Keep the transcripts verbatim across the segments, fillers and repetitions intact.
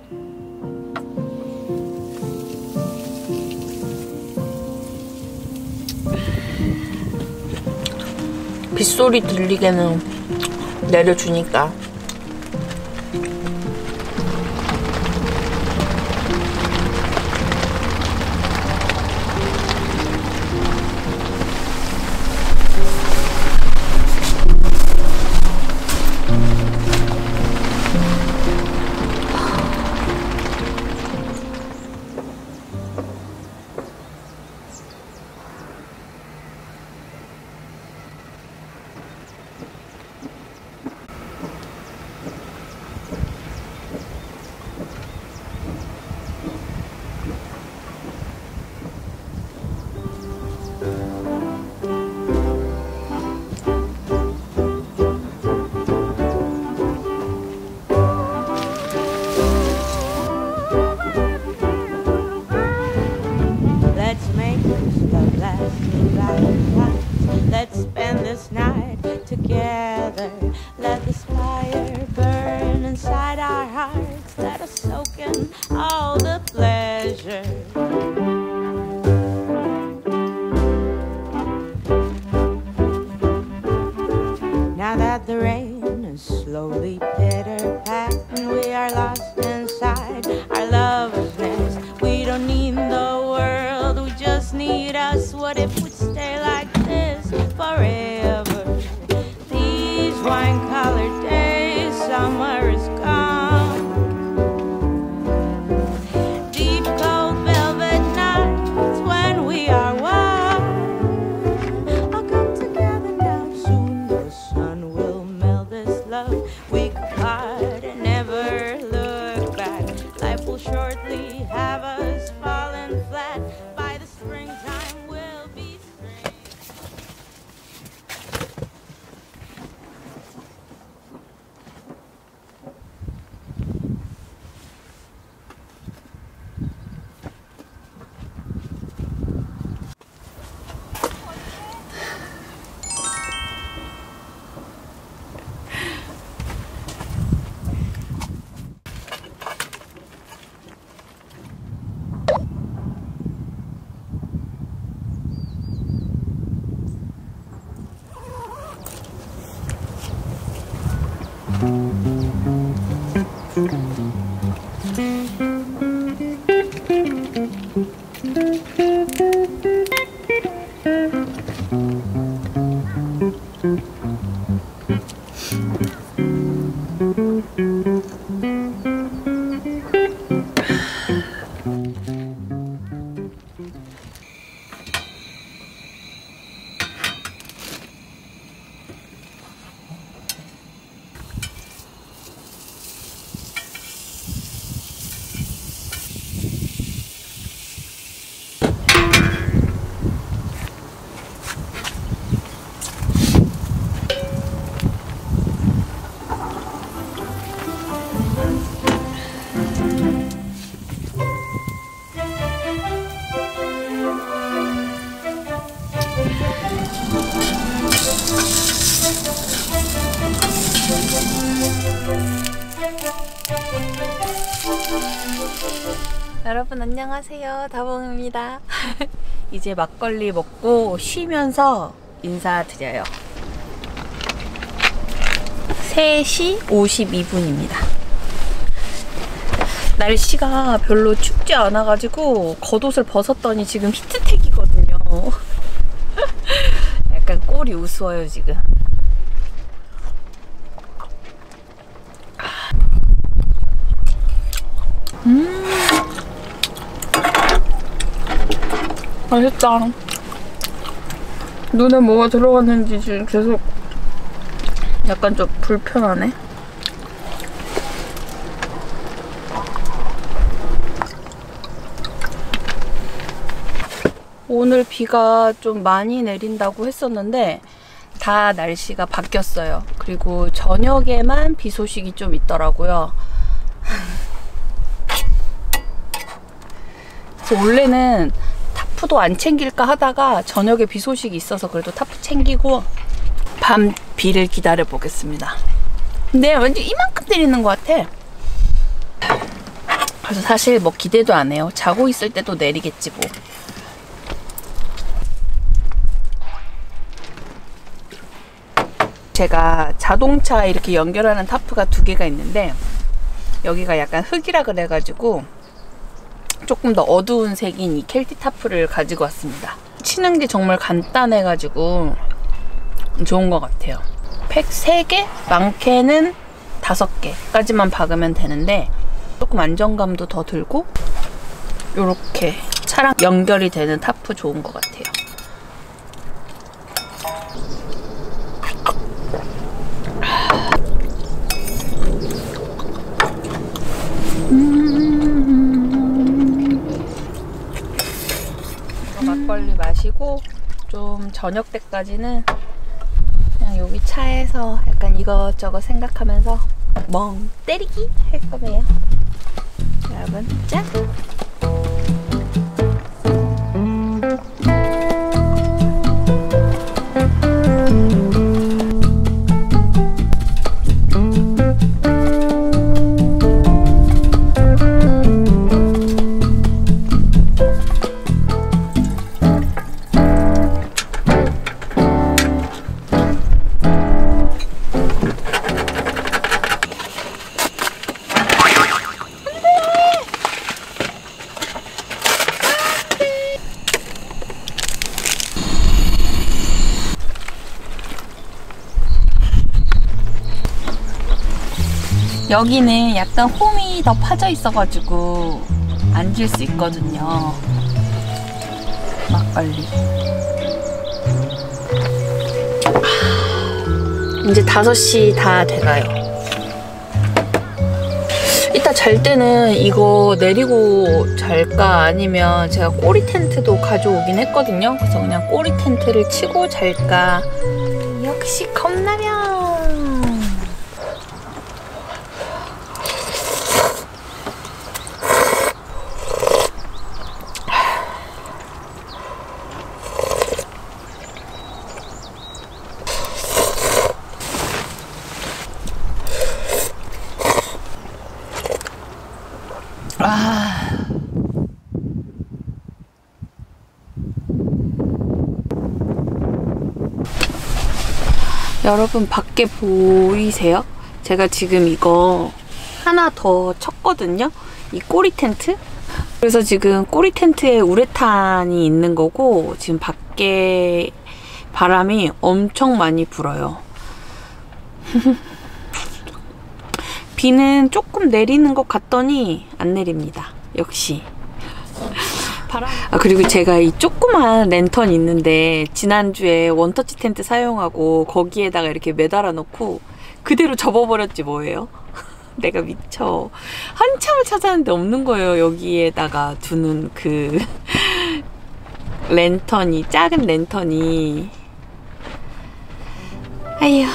빗소리 들리게는 내려주니까. Let's spend this night together. Let this fire burn inside our hearts. Let us soak in all the pleasure. Now that the rain is slowly pitter-patting, we are lost inside our lover's nest. We don't need the world, we just need us. What if we stay like this forever? These wine-colored days, summer is gone. Deep cold velvet nights when we are one. I'll come together now, soon the sun will melt this love. We could part and never look back. Life will shortly have us falling flat. By the springtime we'll be spring. 여러분 안녕하세요, 다봉입니다. 이제 막걸리 먹고 쉬면서 인사드려요. 세 시 오십이 분입니다 날씨가 별로 춥지 않아가지고 겉옷을 벗었더니 지금 히트텍이거든요. 약간 꼴이 우스워요 지금. 음 맛있다. 눈에 뭐가 들어갔는지 지금 계속 약간 좀 불편하네. 오늘 비가 좀 많이 내린다고 했었는데 다 날씨가 바뀌었어요. 그리고 저녁에만 비 소식이 좀 있더라고요. 그래서 원래는 타프도 안 챙길까 하다가 저녁에 비 소식이 있어서 그래도 타프 챙기고 밤 비를 기다려 보겠습니다. 근데 왠지 이만큼 내리는 것 같아. 그래서 사실 뭐 기대도 안 해요. 자고 있을 때도 내리겠지 뭐. 제가 자동차 이렇게 연결하는 타프가 두 개가 있는데 여기가 약간 흙이라 그래가지고 조금 더 어두운 색인 이 켈티 타프를 가지고 왔습니다. 치는 게 정말 간단해가지고 좋은 것 같아요. 팩 세 개, 많게는 다섯 개까지만 박으면 되는데 조금 안정감도 더 들고 이렇게 차랑 연결이 되는 타프 좋은 것 같아요. 막걸리 마시고 좀 저녁 때까지는 그냥 여기 차에서 약간 이것저것 생각하면서 멍 때리기 할 거예요. 여러분 짠! 여기는 약간 홈이 더 파져 있어가지고 앉을 수 있거든요. 막걸리. 이제 다섯 시 다 돼가요. 이따 잘 때는 이거 내리고 잘까 아니면 제가 꼬리 텐트도 가져오긴 했거든요. 그래서 그냥 꼬리 텐트를 치고 잘까. 역시 컵라면. 아. 여러분 밖에 보이세요? 제가 지금 이거 하나 더 쳤거든요? 이 꼬리 텐트? 그래서 지금 꼬리 텐트에 우레탄이 있는 거고 지금 밖에 바람이 엄청 많이 불어요. 비는 조금 내리는 것 같더니 안 내립니다. 역시. 아, 그리고 제가 이 조그만 랜턴 있는데 지난주에 원터치 텐트 사용하고 거기에다가 이렇게 매달아 놓고 그대로 접어버렸지 뭐예요? 내가 미쳐. 한참을 찾았는데 없는 거예요. 여기에다가 두는 그 랜턴이, 작은 랜턴이. 아휴.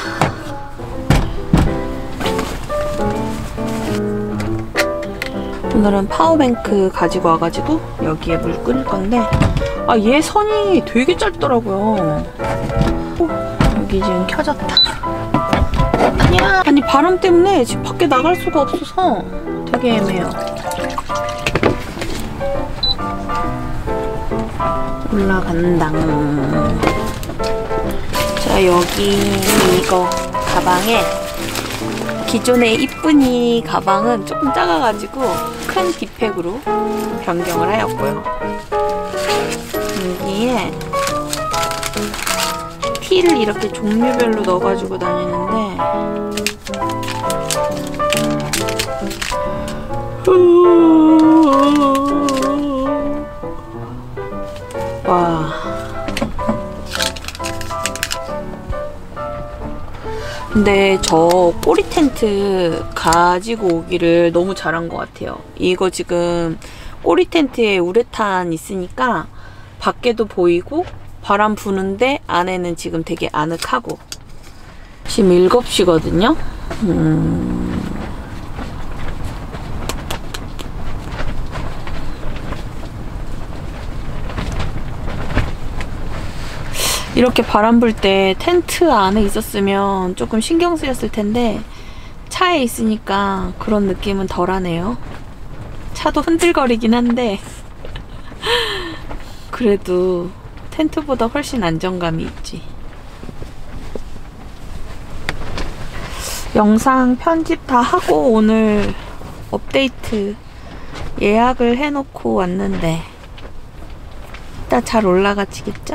오늘은 파워뱅크 가지고 와가지고 여기에 물 끓일 건데 아, 얘 선이 되게 짧더라고요. 오, 여기 지금 켜졌다. 아니야. 아니 바람 때문에 지금 밖에 나갈 수가 없어서 되게 애매해요. 올라간다. 자, 여기 이거 가방에 기존의 이쁜이 가방은 조금 작아가지고 큰 뒷팩으로 변경을 하였고요. 여기에 티를 이렇게 종류별로 넣어가지고 다니는데 와. 근데 저 꼬리 텐트 가지고 오기를 너무 잘한 것 같아요. 이거 지금 꼬리 텐트에 우레탄 있으니까 밖에도 보이고 바람 부는데 안에는 지금 되게 아늑하고. 지금 일곱 시거든요. 음... 이렇게 바람 불 때 텐트 안에 있었으면 조금 신경 쓰였을 텐데 차에 있으니까 그런 느낌은 덜하네요. 차도 흔들거리긴 한데 그래도 텐트보다 훨씬 안정감이 있지. 영상 편집 다 하고 오늘 업데이트 예약을 해놓고 왔는데 이따 잘 올라가지겠죠?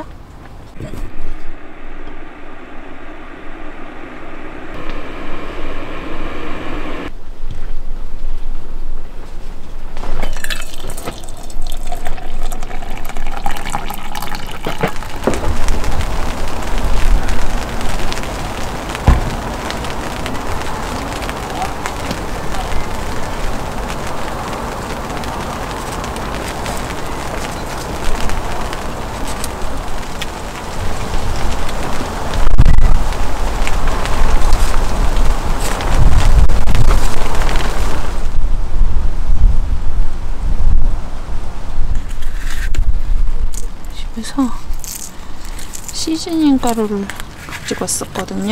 그래서 시즈닝 가루를 가지고 왔었거든요.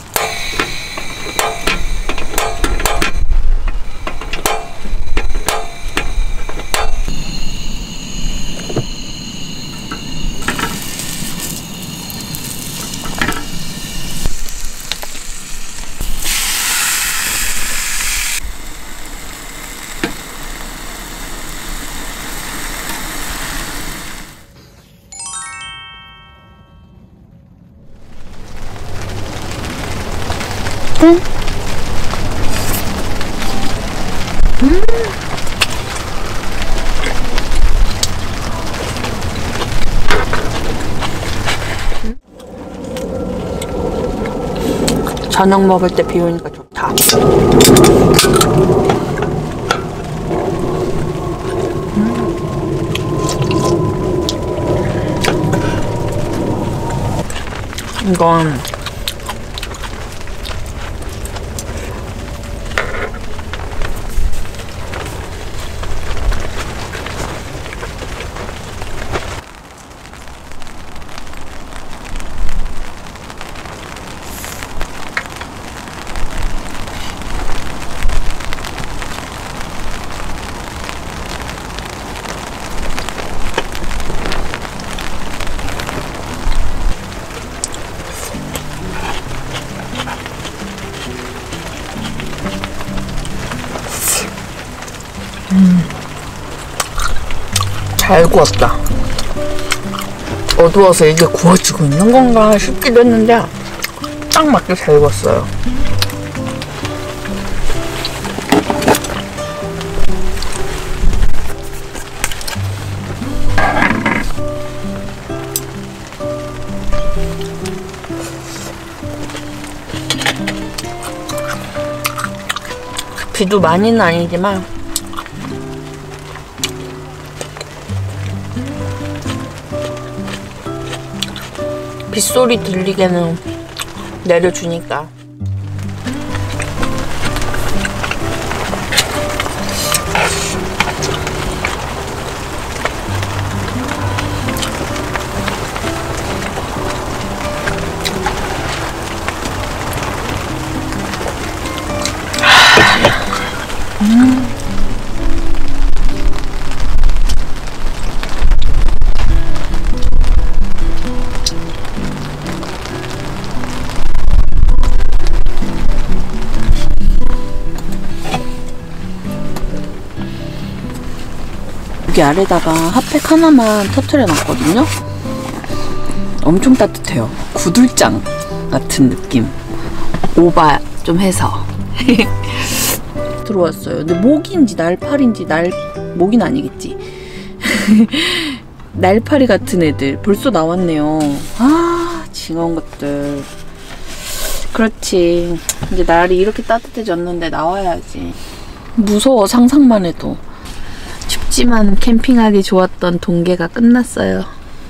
음. 저녁 먹을 때 비 오니까 좋다. 음. 이건 음, 잘 구웠다. 어두워서 이게 구워지고 있는 건가 싶기도 했는데 딱 맞게 잘 구웠어요. 비도 많이는 아니지만 빗소리 들리게는 내려주니까. 음. 여기 아래다가 핫팩 하나만 터트려 놨거든요. 엄청 따뜻해요. 구들장 같은 느낌. 오바 좀 해서 들어왔어요. 근데 모기인지 날파리인지 날 모기는 아니겠지. 날파리 같은 애들 벌써 나왔네요. 아, 징어온 것들. 그렇지. 이제 날이 이렇게 따뜻해졌는데 나와야지. 무서워, 상상만 해도. 춥지만 캠핑하기 좋았던 동계가 끝났어요.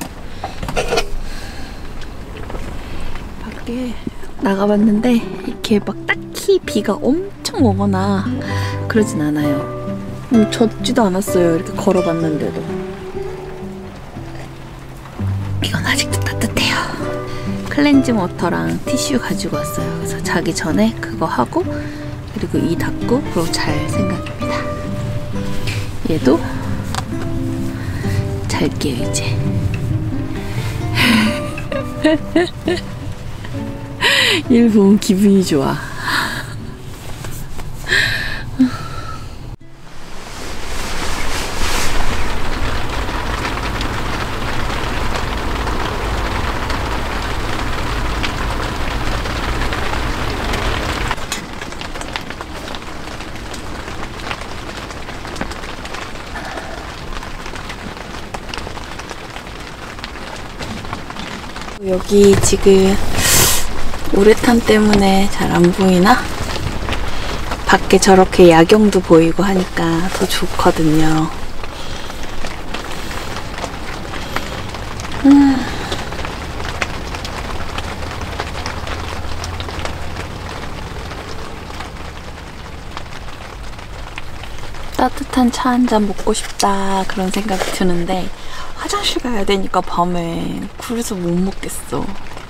밖에 나가봤는데 이렇게 막 딱히 비가 엄청 오거나 그러진 않아요. 음, 젖지도 않았어요. 이렇게 걸어봤는데도. 이건 아직도 따뜻해요. 클렌징 워터랑 티슈 가지고 왔어요. 그래서 자기 전에 그거 하고 그리고 이 닦고 그러고 잘 생각입니다. 얘도 잘게요 이제. 얘를 보면 기분이 좋아. 여기 지금 우레탄 때문에 잘 안 보이나? 밖에 저렇게 야경도 보이고 하니까 더 좋거든요. 음. 따뜻한 차 한 잔 먹고 싶다 그런 생각이 드는데 화장실 가야 되니까 밤에 그래서 못 먹겠어.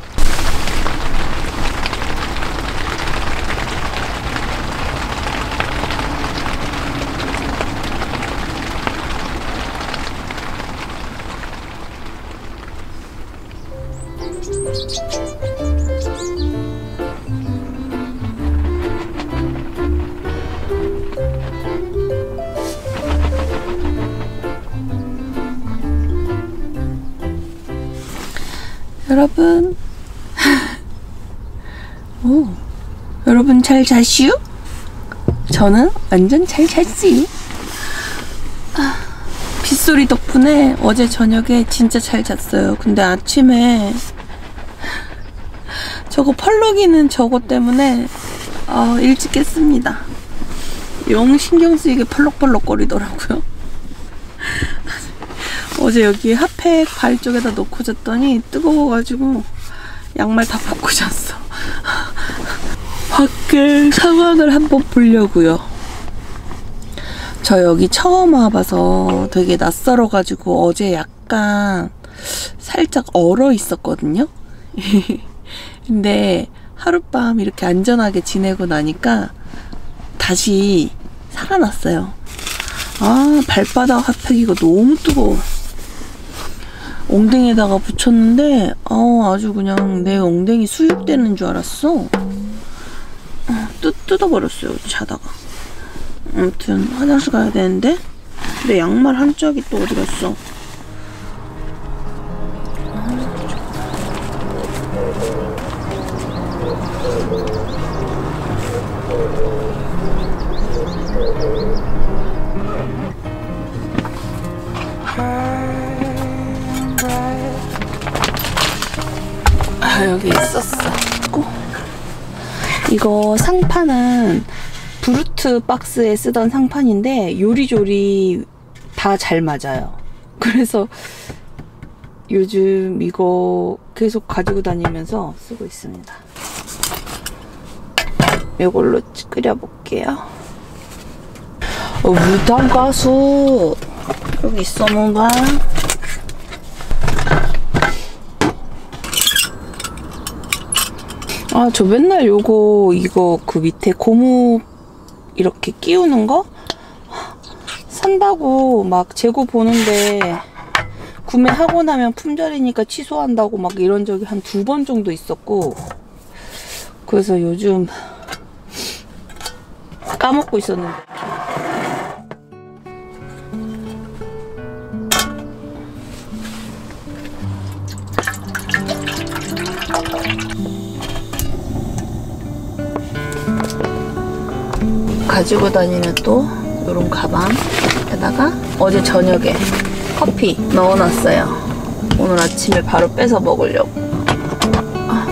여러분, 오, 여러분 잘 자시오? 저는 완전 잘 잤지. 아, 빗소리 덕분에 어제 저녁에 진짜 잘 잤어요. 근데 아침에 저거 펄럭이는 저거 때문에 어, 일찍 깼습니다. 영 신경 쓰이게 펄럭펄럭 거리더라고요. 어제 여기 핫팩 발 쪽에다 놓고 잤더니 뜨거워가지고 양말 다 벗고 잤어. 밖에 상황을 한번 보려고요. 저 여기 처음 와봐서 되게 낯설어가지고 어제 약간 살짝 얼어 있었거든요. 근데 하룻밤 이렇게 안전하게 지내고 나니까 다시 살아났어요. 아, 발바닥 핫팩 이거 너무 뜨거워. 엉덩이에다가 붙였는데 어, 아주 그냥 내 엉덩이 수육되는 줄 알았어. 어, 뜯, 뜯어버렸어요 자다가. 아무튼 화장실 가야 되는데 내 양말 한 짝이 또 어디 갔어. 아, 여기 있었어. 이거 상판은 브루트 박스에 쓰던 상판인데 요리조리 다 잘 맞아요. 그래서 요즘 이거 계속 가지고 다니면서 쓰고 있습니다. 이걸로 끓여볼게요. 어, 무당가수 여기 있어 뭔가. 아, 저 맨날 요거 이거 그 밑에 고무 이렇게 끼우는 거 산다고 막 재고 보는데 구매하고 나면 품절이니까 취소한다고 막 이런 적이 한 두 번 정도 있었고, 그래서 요즘 까먹고 있었는데 가지고 다니는 또 이런 가방에다가 어제 저녁에 커피 넣어놨어요. 오늘 아침에 바로 빼서 먹으려고. 아.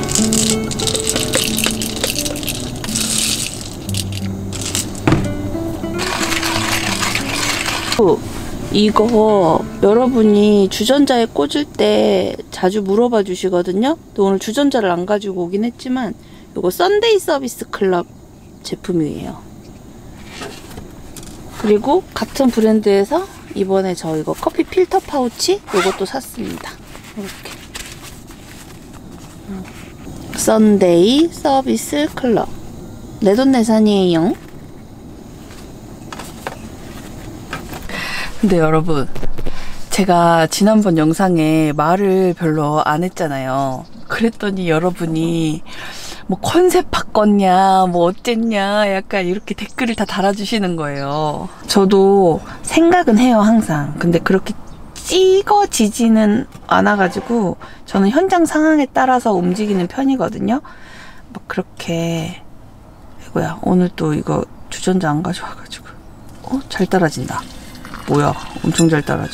이거 여러분이 주전자에 꽂을 때 자주 물어봐 주시거든요. 근데 오늘 주전자를 안 가지고 오긴 했지만 이거 썬데이 서비스 클럽 제품이에요. 그리고 같은 브랜드에서 이번에 저 이거 커피 필터 파우치 이것도 샀습니다. 이렇게 썬데이 서비스 클럽 내돈내산이에요. 근데 여러분, 제가 지난번 영상에 말을 별로 안 했잖아요. 그랬더니 여러분이 뭐 컨셉 바꿨냐, 뭐 어쨌냐, 약간 이렇게 댓글을 다 달아주시는 거예요. 저도 생각은 해요, 항상. 근데 그렇게 찍어지지는 않아가지고 저는 현장 상황에 따라서 움직이는 편이거든요. 막 그렇게. 이거야, 오늘 또 이거 주전자 안 가져와가지고. 어? 잘 따라진다. 뭐야, 엄청 잘 따라져.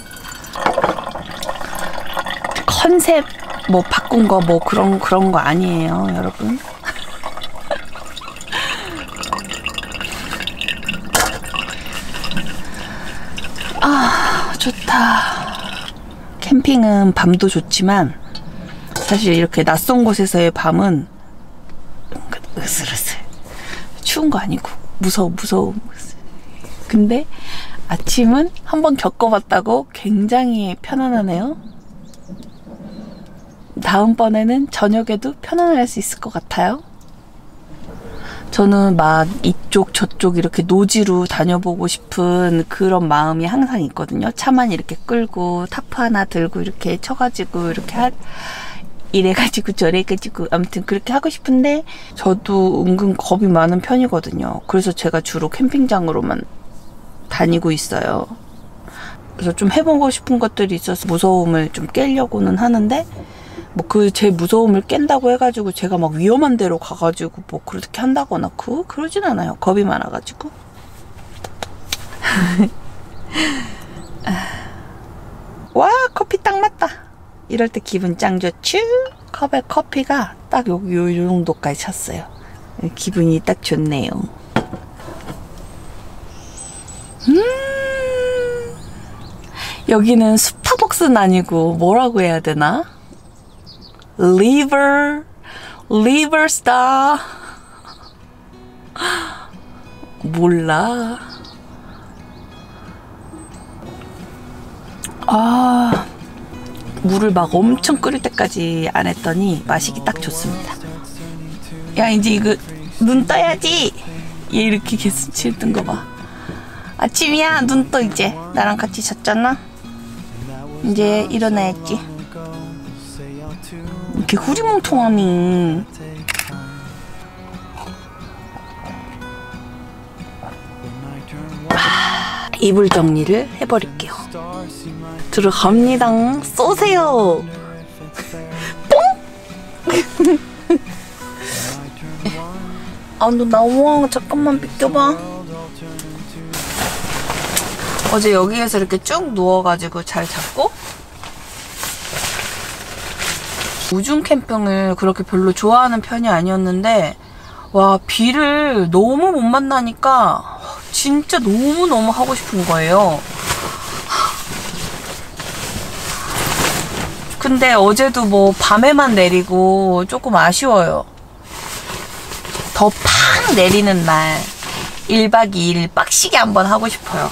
컨셉 뭐 바꾼 거 뭐 그런 그런 거 아니에요, 여러분. 아, 좋다. 캠핑은 밤도 좋지만 사실 이렇게 낯선 곳에서의 밤은 으슬으슬. 추운 거 아니고 무서워 무서워. 근데 아침은 한번 겪어봤다고 굉장히 편안하네요. 다음번에는 저녁에도 편안할 수 있을 것 같아요. 저는 막 이쪽 저쪽 이렇게 노지로 다녀보고 싶은 그런 마음이 항상 있거든요. 차만 이렇게 끌고 타프 하나 들고 이렇게 쳐가지고 이렇게 하, 이래가지고 저래가지고 아무튼 그렇게 하고 싶은데 저도 은근 겁이 많은 편이거든요. 그래서 제가 주로 캠핑장으로만 다니고 있어요. 그래서 좀 해보고 싶은 것들이 있어서 무서움을 좀 깨려고는 하는데 뭐 그 제 무서움을 깬다고 해가지고 제가 막 위험한 데로 가가지고 뭐 그렇게 한다거나 그 그러진 않아요. 겁이 많아가지고. 와, 커피 딱 맞다. 이럴 때 기분 짱 좋죠? 컵에 커피가 딱 요, 요, 요 정도까지 찼어요. 기분이 딱 좋네요. 음, 여기는 스타벅스는 아니고 뭐라고 해야 되나? 리버, 리버스타. 몰라. 아, 물을 막 엄청 끓일 때까지 안 했더니 마시기 딱 좋습니다. 야, 이제 이거 눈 떠야지. 얘 이렇게 개슴치 뜬 거 봐. 아침이야, 눈 떠. 이제 나랑 같이 잤잖아. 이제 일어나야지. 이렇게 후리멍통하니. 아, 이불 정리를 해버릴게요. 들어갑니다. 쏘세요. 뽕! 아, 너 나와. 잠깐만 비켜봐. 어제 여기에서 이렇게 쭉 누워가지고 잘 잤고, 우중 캠핑을 그렇게 별로 좋아하는 편이 아니었는데 와, 비를 너무 못 만나니까 진짜 너무너무 하고 싶은 거예요. 근데 어제도 뭐 밤에만 내리고 조금 아쉬워요. 더 팍 내리는 날 일 박 이 일 빡시게 한번 하고 싶어요.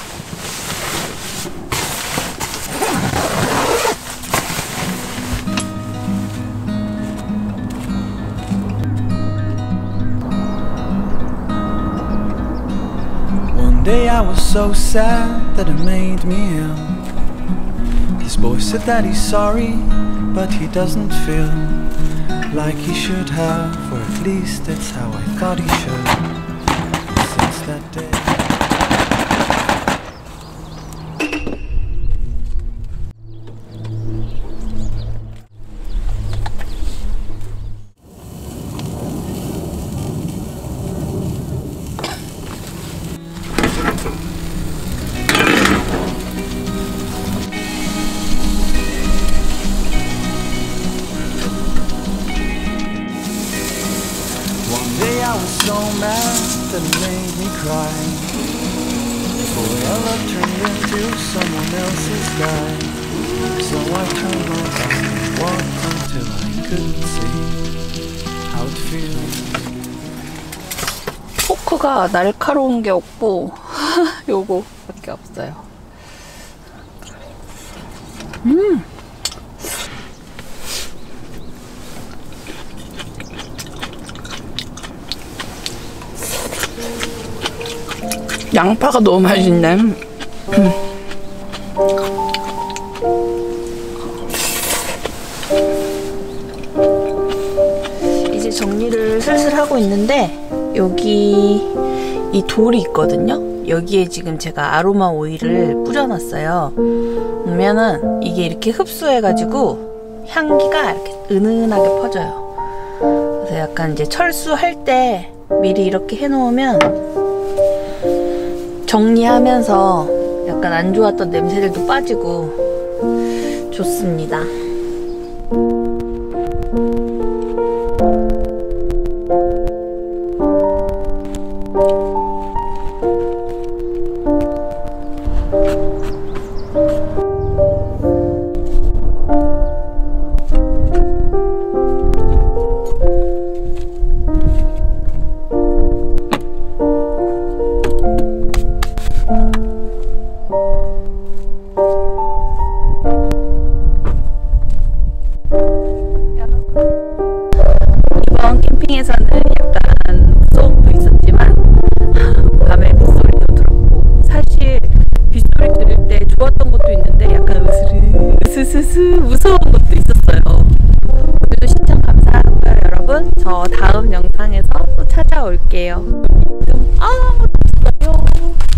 One day I was so sad that it made me ill. This boy said that he's sorry, but he doesn't feel like he should have, or at least that's how I thought he should. And since that day I was so mad that it made me cry. Forever turned into someone else's guy. So I turned my back and walked until I couldn't see how it feels. 포크가 날카로운 게 없고 요거밖에 없어요. 음. 양파가 너무 맛있네. 음. 하고 있는데 여기 이 돌이 있거든요. 여기에 지금 제가 아로마 오일을 뿌려놨어요. 보면은 이게 이렇게 흡수해가지고 향기가 이렇게 은은하게 퍼져요. 그래서 약간 이제 철수할 때 미리 이렇게 해놓으면 정리하면서 약간 안 좋았던 냄새들도 빠지고 좋습니다. 이번 캠핑에서는 약간 소음도 있었지만 밤에 빗소리도 들었고, 사실 빗소리 들을 때 좋았던 것도 있는데 약간 으스르 으스스스 무서운 것도 있었어요. 오늘도 시청 감사하고요 여러분. 저 다음 영상에서 또 찾아올게요. 아, 좋았어요.